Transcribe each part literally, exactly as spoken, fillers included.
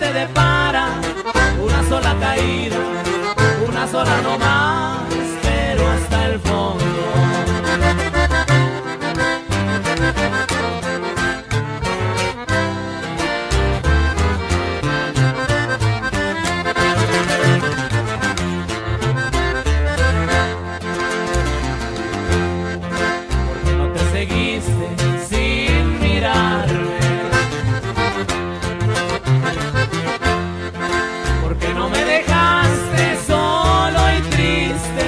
te depara una sola caída, una sola no más, pero hasta el fondo. Porque no te seguiste sin mirarme, porque no me dejaste solo y triste.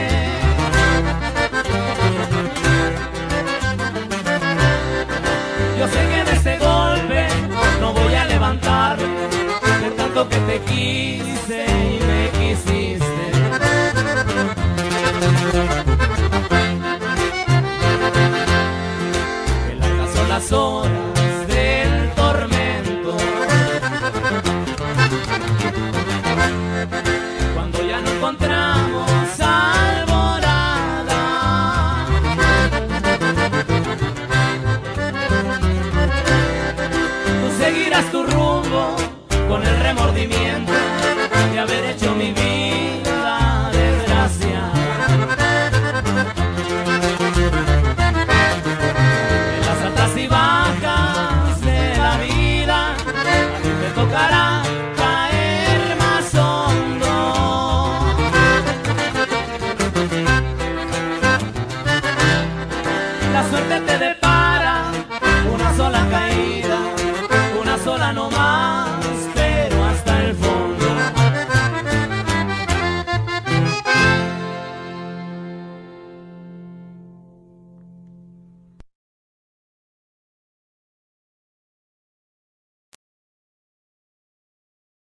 Yo sé que de este golpe no voy a levantar, de tanto que te quise y me quisiste. Que largas son las horas del tormento, cuando ya no encontramos alborada. Tú seguirás tu rumbo con el remordimiento de haber hecho mi vida desgraciada. En las altas y bajas de la vida a ti te tocará caer más hondo. La suerte te depara una sola caída, una sola no más.